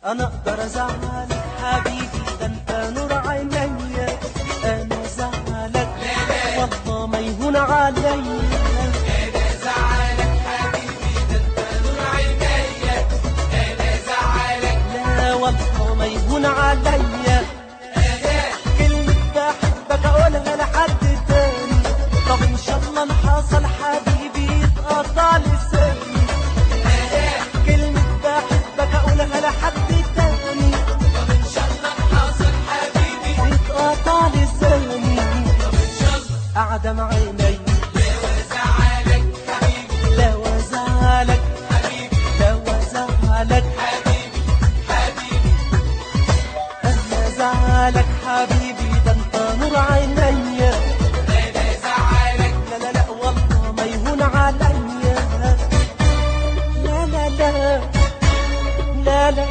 انا اقدر ازعلك حبيبي، ده انت نور عينيا. انا زعلك والله ما يهون عليا. انا زعلك حبيبي، ده انت نور عينيا. انا زعلك لا والله ما يهون عليا. كلمة بحبك اقولها لحد تاني، طب ان شاء الله ان حصل حبيبي يتقطع لساني. كلمة بحبك اقولها لحد تاني، طب ان شاء الله حصل حبيبي يتقطع لساني. طب ان شاء الله قاعدة مع عيني. لا وزعلك حبيبي، لا وزعلك حبيبي، لا وزعلك حبيبي، حبيبي. انا زعلك حبيبي، ده انت نور عينيا. انا زعلك لا لا لا والله ما يهون عليا. لا لا لا لا لا لا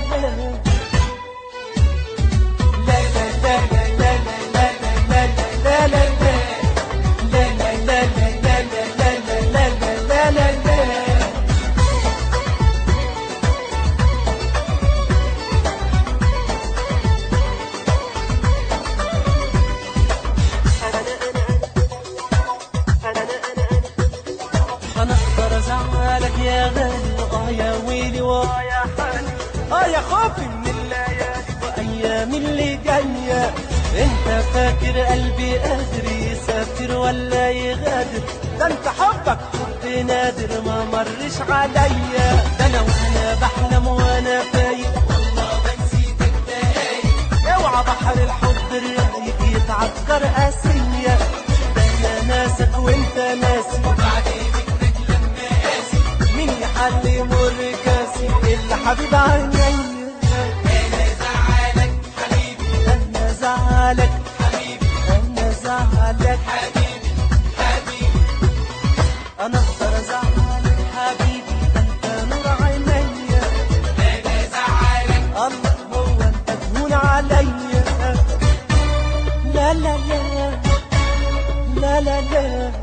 انا اقدر ازعلك يا غالي، يا ويلي يا حالي، يا خوفي من الليالي وايام اللي جايه. انت فاكر قلبي قادر يسافر ولا يغادر؟ ده انت حبك حب نادر ما مرش عليا. ده انا وانا بحلم وانا فايق والله بنسيتك دقايق. اوعى بحر الحب الرايق يتعكر قاسيه. ده انا ناسك وانت ناسي، وبعد منك لما قاسي مين يحل مر كاسي الا حبيب عينيا. انا زعلك حبيبي، انا زعلك حبيبي، انا زعلك حبيبي، حبيبي. انا اقدر ازعلك حبيبي، ده انت نور عينيا. انا زعلك الله هو انت تهون عليا. لا لا لا لا لا لا لا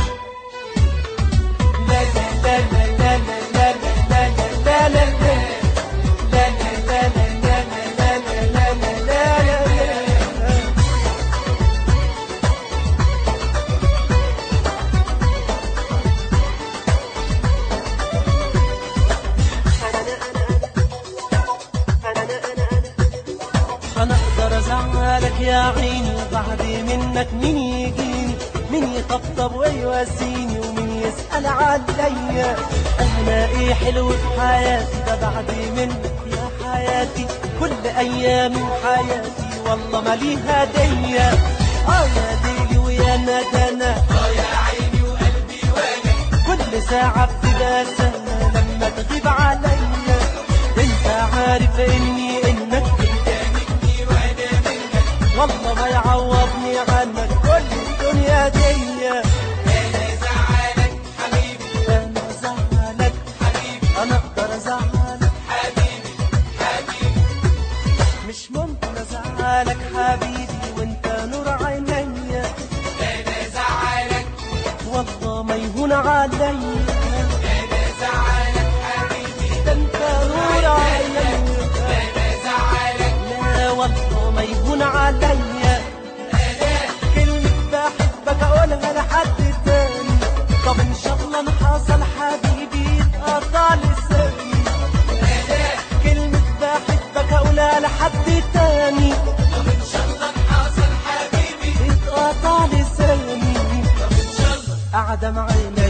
انا اقدر ازعلك يا عيني، وبعد منك مين يجيني؟ مين يطبطب ويواسيني ومين يسأل عليا؟ انا ايه حلو في حياتي ده بعد منك يا حياتي. كل ايام حياتي والله ما ليها هدية. يا ليلي ويا ندنا، يا عيني وقلبي وانا كل ساعة بتبقى سنة لما تغيب عليا. انت عارف انك انت مني وانا منك. والله ما يعوضني عنك كل الدنيا دي. انا زعلك حبيبي، انا زعلك حبيبي، انا اقدر ازعلك، حبيبي، حبيبي. مش ممكن ازعلك حبيبي وانت نور عينيا. انا زعلك والله ما يهون عليا. انا زعلك حبيبي، ده انت نور عينيا. انا زعلك لا والله ما يهون عليا. كلمة بحبك اقولها لحد تاني، طب ان شاء الله ان حصل حبيبي يتقطع لساني. كلمة بحبك اقولها لحد تاني، طب ان شاء الله حصل حبيبي يتقطع لساني. طب ان شاء الله قاعدة مع عيني.